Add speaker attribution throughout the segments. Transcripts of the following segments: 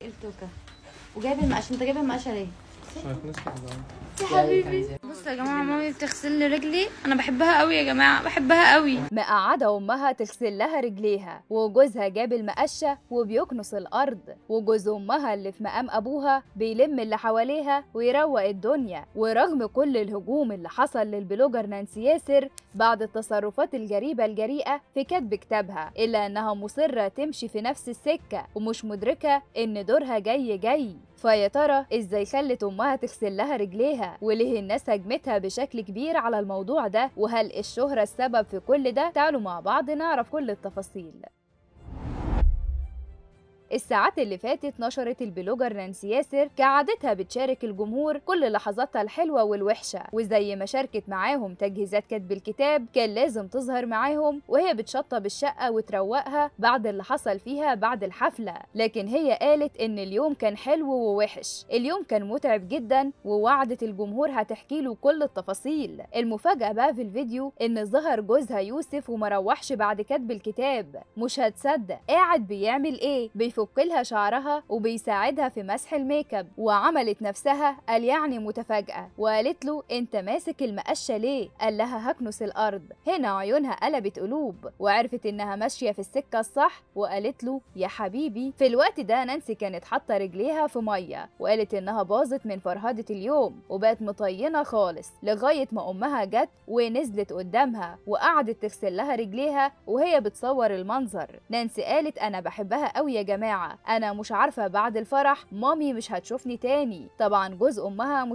Speaker 1: ايه التوكه وجايب المقشه؟ انت جايب المقشه ليه؟
Speaker 2: يا حبيبي
Speaker 1: بصوا يا جماعه، مامي بتغسل لي رجلي، انا بحبها قوي يا جماعه، بحبها قوي.
Speaker 3: مقعدة امها تغسل لها رجليها، وجوزها جاب المقشه وبيكنس الارض، وجوز امها اللي في مقام ابوها بيلم اللي حواليها ويروق الدنيا. ورغم كل الهجوم اللي حصل للبلوجر نانسي ياسر بعد التصرفات الجريئة في كتب كتابها، الا انها مصره تمشي في نفس السكه ومش مدركه ان دورها جاي. فيا ترى ازاي خلت امها تغسل لها رجليها، وليه الناس هجمتها بشكل كبير على الموضوع ده، وهل الشهرة السبب في كل ده؟ تعالوا مع بعض نعرف كل التفاصيل. الساعات اللي فاتت نشرت البلوجر نانسي ياسر كعادتها بتشارك الجمهور كل لحظاتها الحلوة والوحشة، وزي ما شاركت معاهم تجهيزات كتب الكتاب كان لازم تظهر معاهم وهي بتشطب الشقة وتروقها بعد اللي حصل فيها بعد الحفلة. لكن هي قالت ان اليوم كان حلو ووحش، اليوم كان متعب جدا، ووعدت الجمهور هتحكي له كل التفاصيل. المفاجأة بقى في الفيديو ان ظهر جوزها يوسف ومروحش بعد كتب الكتاب. مش هتصدق قاعد بيعمل ايه؟ بيفك لها شعرها وبيساعدها في مسح الميك اب، وعملت نفسها قال يعني متفاجئه، وقالت له انت ماسك المقشه ليه؟ قال لها هكنس الارض. هنا عيونها قلبت قلوب وعرفت انها ماشيه في السكه الصح، وقالت له يا حبيبي. في الوقت ده نانسي كانت حاطه رجليها في ميه، وقالت انها باظت من فرهده اليوم وبقت مطينه خالص، لغايه ما امها جت ونزلت قدامها وقعدت تغسل لها رجليها وهي بتصور المنظر. نانسي قالت انا بحبها قوي يا جماعه، انا مش عارفه بعد الفرح مامي مش هتشوفني تاني. طبعا جوز امها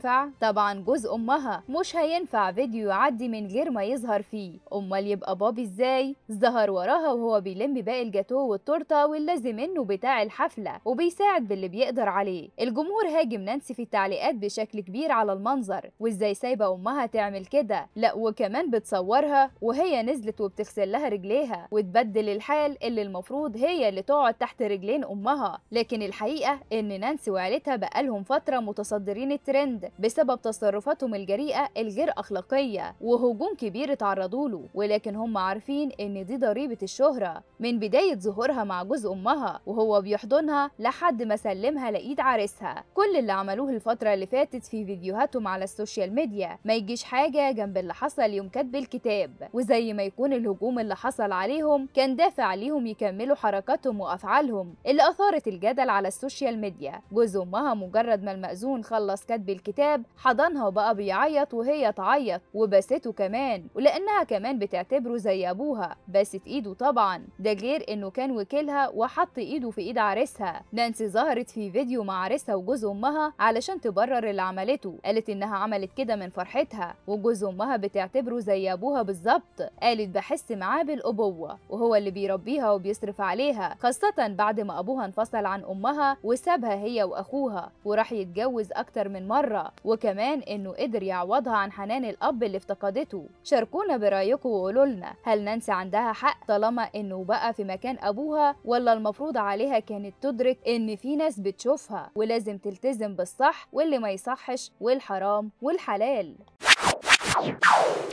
Speaker 3: مش هينفع فيديو يعدي من غير ما يظهر فيه، امال يبقى بابي ازاي؟ ظهر وراها وهو بيلم باقي الجاتوه والتورته واللازم منه بتاع الحفله، وبيساعد باللي بيقدر عليه. الجمهور هاجم نانسي في التعليقات بشكل كبير على المنظر، وازاي سايبه امها تعمل كده، لا وكمان بتصورها وهي نزلت وبتغسل لها رجليها، وتبدل الحال اللي المفروض هي اللي تقعد تحت رجلين امها. لكن الحقيقه ان نانسي وعيلتها بقالهم فتره متصدرين الترند بسبب تصرفاتهم الجريئه الغير اخلاقيه وهجوم كبير اتعرضوا له، ولكن هم عارفين ان دي ضريبه الشهره. من بدايه ظهورها مع جوز امها وهو بيحضنها لحد ما سلمها لايد عريسها، كل اللي عملوه الفتره اللي فاتت في فيديوهاتهم على السوشيال ميديا ما يجيش حاجه جنب اللي حصل يوم كتب الكتاب. وزي ما يكون الهجوم اللي حصل عليهم كان دافع ليهم يكملوا حركاتهم وافعالهم اللي اثارت الجدل على السوشيال ميديا. جوز امها مجرد ما المأذون خلص كتب الكتاب حضنها وبقى بيعيط وهي تعيط، وباسته كمان، ولانها كمان بتعتبره زي ابوها باست ايده طبعا، ده غير انه كان وكيلها وحط ايده في ايد عريسها. نانسي ظهرت في فيديو مع عريسها وجوز امها علشان تبرر اللي عملته، قالت انها عملت كده من فرحتها، وجوز امها بتعتبره زي ابوها بالظبط. قالت بحس معاه بالابوه وهو اللي بيربيها وبيصرف عليها، خاصه بعد ما ابوها انفصل عن امها وسابها هي واخوها وراح يتجوز اكتر من مره، وكمان انه قدر يعوضها عن حنان الاب اللي افتقدته. شاركونا برايكم وقولوا لنا هل نانسي عندها حق طالما انه بقى في مكان ابوها، ولا المفروض عليها كانت تدرك ان في ناس بتشوفها ولازم تلتزم بالصح واللي ما يصحش والحرام والحلال.